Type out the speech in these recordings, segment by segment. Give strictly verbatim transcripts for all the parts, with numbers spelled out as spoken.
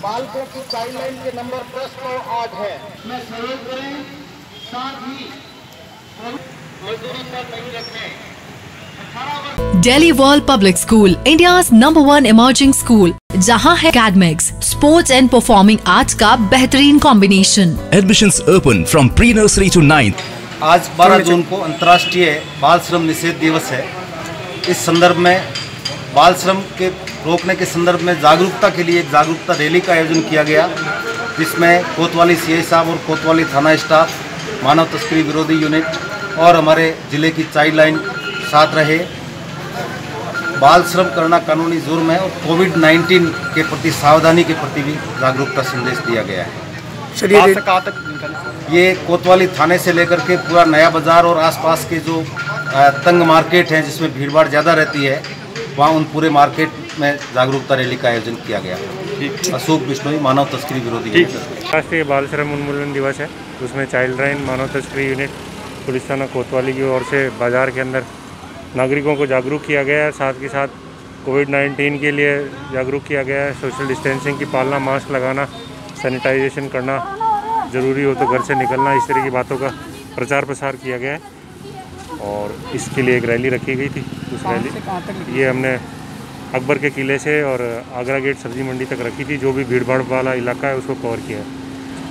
बालकों की child line के नंबर दस को आठ है में सहयोग करें, साथ ही मजदूरी पर नहीं रखें। Delhi World Public School, India's number one emerging school, जहां है academics, sports and performing arts का बेहतरीन combination. Admissions open from pre-nursery to ninth। आज बारह जून को अंतर्राष्ट्रीय बाल श्रम निषेध दिवस है। इस संदर्भ में बाल श्रम के रोकने के संदर्भ में जागरूकता के लिए एक जागरूकता रैली का आयोजन किया गया, जिसमें कोतवाली सीआई साहब और कोतवाली थाना स्टाफ, मानव तस्करी विरोधी यूनिट और हमारे जिले की चाइल्ड लाइन साथ रहे। बाल श्रम करना कानूनी जुर्म है और कोविड नाइन्टीन के प्रति सावधानी के प्रति भी जागरूकता संदेश दिया गया है। तक ये कोतवाली थाने से लेकर के पूरा नया बाजार और आसपास के जो तंग मार्केट हैं जिसमें भीड़ भाड़ ज़्यादा रहती है, वहाँ उन पूरे मार्केट में जागरूकता रैली का आयोजन किया गया। अशोक बिश्नोई, मानव तस्करी विरोधी। राष्ट्रीय बाल श्रम उन्मूलन दिवस है, उसमें चाइल्ड लाइन, मानव तस्करी यूनिट, पुलिस थाना कोतवाली की ओर से बाज़ार के अंदर नागरिकों को जागरूक किया गया है। साथ के साथ कोविड नाइन्टीन के लिए जागरूक किया गया है। सोशल डिस्टेंसिंग की पालना, मास्क लगाना, सैनिटाइजेशन करना, ज़रूरी हो तो घर से निकलना, इस तरह की बातों का प्रचार प्रसार किया गया है। और इसके लिए एक रैली रखी गई थी। उस रैली ये हमने अकबर के किले से और आगरा गेट सब्जी मंडी तक रखी थी। जो भी भीड़ भाड़ वाला इलाका है उसको कवर किया है।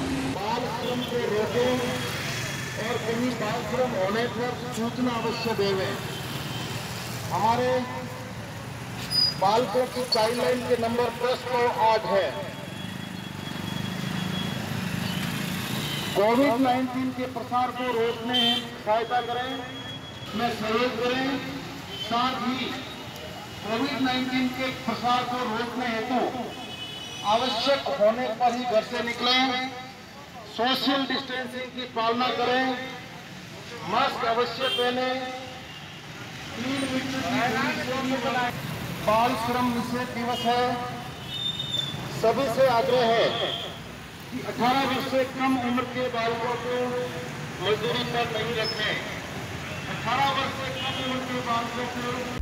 और कहीं बाल श्रम होने पर सूचना अवश्य देवें। हमारे बालकों की चाइल्ड लाइन के नंबर दस को आठ है। कोविड नाइन्टीन के प्रसार को रोकने में सहायता करें, में सहयोग करें, साथ ही कोविड नाइन्टीन के प्रसार को रोकने हेतु आवश्यक होने पर ही घर से निकलें, सोशल डिस्टेंसिंग की पालना करें, मास्क अवश्य पहनें, तीन मीटर की दूरी बनाएं। बाल श्रम निषेध दिवस है। सभी से आग्रह है कि अठारह वर्ष से कम उम्र के बालकों को मजदूरी पर नहीं रखें। अठारह वर्ष से कम उम्र के बालकों को